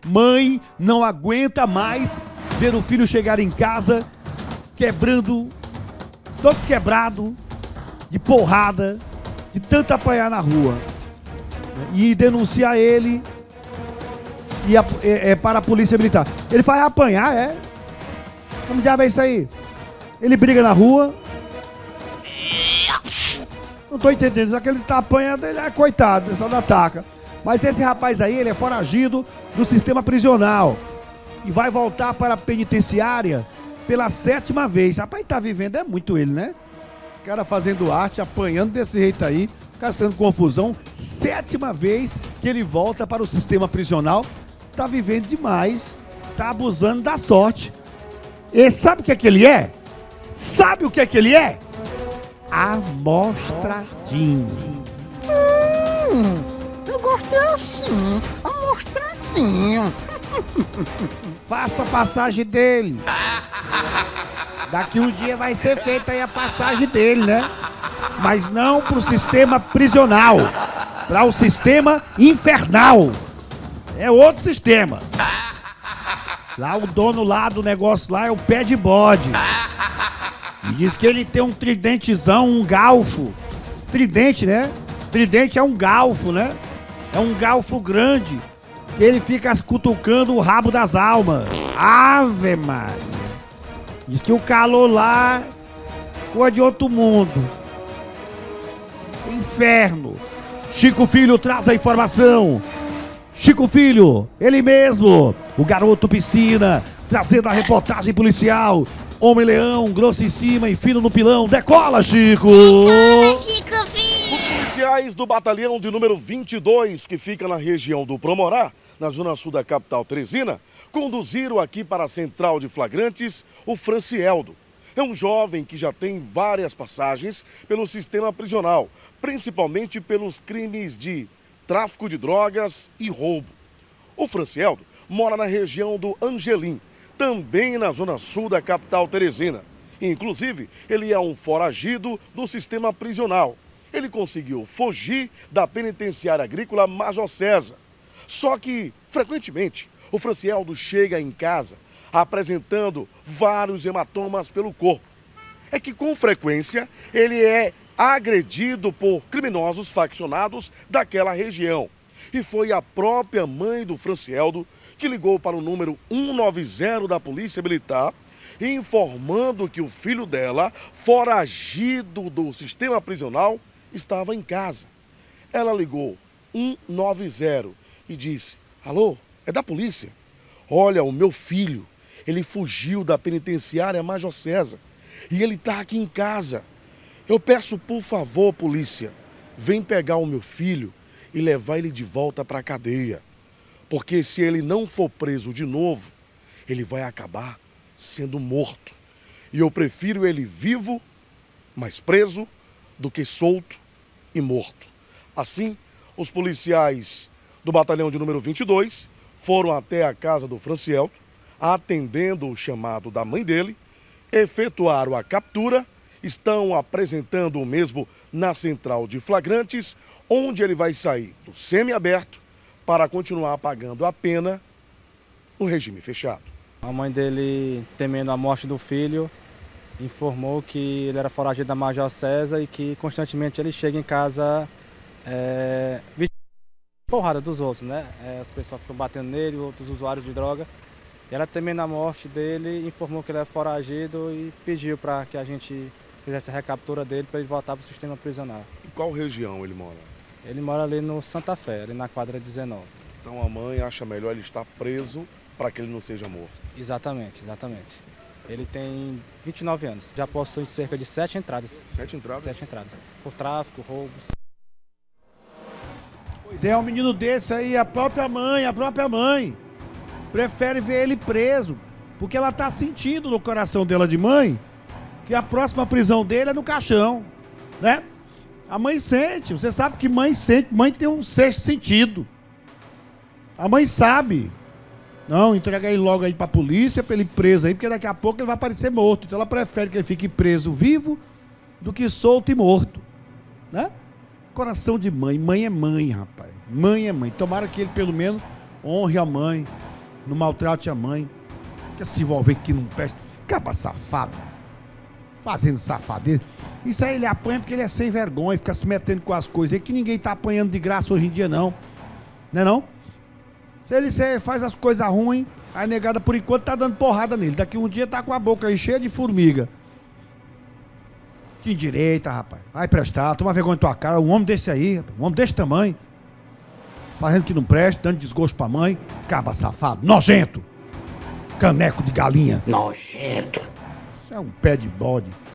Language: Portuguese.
Mãe não aguenta mais ver o filho chegar em casa quebrando, todo quebrado, de porrada, de tanto apanhar na rua. E denunciar ele para a polícia militar. Ele vai apanhar, é? Como diabo é isso aí? Ele briga na rua. Não tô entendendo, já que ele tá apanhando, ele é coitado, só não ataca. Mas esse rapaz aí, ele é foragido do sistema prisional e vai voltar para a penitenciária pela 7ª vez. Rapaz, tá vivendo é muito ele, né? O cara fazendo arte, apanhando desse jeito aí, caçando confusão. 7ª vez que ele volta para o sistema prisional. Tá vivendo demais, tá abusando da sorte. E sabe o que é que ele é? Sabe o que é que ele é? Amostradinho. Eu gostei assim, amostradinho. Faça a passagem dele. Daqui um dia vai ser feita aí a passagem dele, né? Mas não pro sistema prisional, para o sistema infernal. É outro sistema. Lá o dono lá do negócio lá é o pé de bode. E diz que ele tem um tridentezão, um galfo. Tridente, né? Tridente é um galfo, né? É um galfo grande. Que ele fica cutucando o rabo das almas. Ave Maria. Diz que o calor lá coisa de outro mundo. Inferno. Chico Filho traz a informação. Chico Filho, ele mesmo, o garoto piscina, trazendo a reportagem policial. Homem-leão, grosso em cima e fino no pilão. Decola, Chico! Chico Filho! Os policiais do batalhão de número 22, que fica na região do Promorá, na zona sul da capital Teresina, conduziram aqui para a central de flagrantes o Francieldo. É um jovem que já tem várias passagens pelo sistema prisional, principalmente pelos crimes de tráfico de drogas e roubo. O Francieldo mora na região do Angelim, também na zona sul da capital Teresina. Inclusive, ele é um foragido do sistema prisional. Ele conseguiu fugir da penitenciária agrícola Major César. Só que, frequentemente, o Francieldo chega em casa apresentando vários hematomas pelo corpo. É que, com frequência, ele é agredido por criminosos faccionados daquela região. E foi a própria mãe do Francieldo que ligou para o número 190 da Polícia Militar, informando que o filho dela, foragido do sistema prisional, estava em casa. Ela ligou 190 e disse: alô, é da polícia? Olha, o meu filho, ele fugiu da penitenciária Major César e ele está aqui em casa. Eu peço, por favor, polícia, vem pegar o meu filho e levar ele de volta para a cadeia. Porque se ele não for preso de novo, ele vai acabar sendo morto. E eu prefiro ele vivo, mas preso, do que solto e morto. Assim, os policiais do batalhão de número 22 foram até a casa do Francieldo, atendendo o chamado da mãe dele, efetuaram a captura, estão apresentando o mesmo na central de flagrantes, onde ele vai sair do semiaberto para continuar pagando a pena no regime fechado. A mãe dele, temendo a morte do filho, informou que ele era foragido da Major César e que constantemente ele chega em casa porrada dos outros, né? As pessoas ficam batendo nele, outros usuários de droga. E ela, temendo a morte dele, informou que ele era foragido e pediu para que a gente fizesse a recaptura dele para ele voltar para o sistema prisional. Em qual região ele mora? Ele mora ali no Santa Fé, ali na quadra 19. Então a mãe acha melhor ele estar preso para que ele não seja morto. Exatamente, exatamente. Ele tem 29 anos, já possui cerca de 7 entradas. 7 entradas? 7 entradas. Por tráfico, roubos. Pois é, um menino desse aí, a própria mãe, prefere ver ele preso, porque ela tá sentindo no coração dela de mãe que a próxima prisão dele é no caixão, né? A mãe sente, você sabe que mãe sente, mãe tem um sexto sentido. A mãe sabe. Não, entrega ele logo aí pra polícia, pra ele preso aí, porque daqui a pouco ele vai aparecer morto. Então ela prefere que ele fique preso vivo do que solto e morto, né? Coração de mãe, mãe é mãe, rapaz. Mãe é mãe. Tomara que ele pelo menos honre a mãe Não maltrate a mãe. Quer se envolver que não presta. Caba safado. Fazendo safadeza. Isso aí ele apanha porque ele é sem vergonha, fica se metendo com as coisas aí que ninguém tá apanhando de graça hoje em dia, não. Não é não? Se ele faz as coisas ruins, a negada por enquanto tá dando porrada nele. Daqui um dia tá com a boca aí cheia de formiga. Que direita, rapaz. Vai prestar, toma vergonha na tua cara. Um homem desse aí, rapaz. Um homem desse tamanho. Fazendo que não presta, dando desgosto pra mãe. Caba safado, nojento. Caneco de galinha. Nojento. Isso é um pé de bode.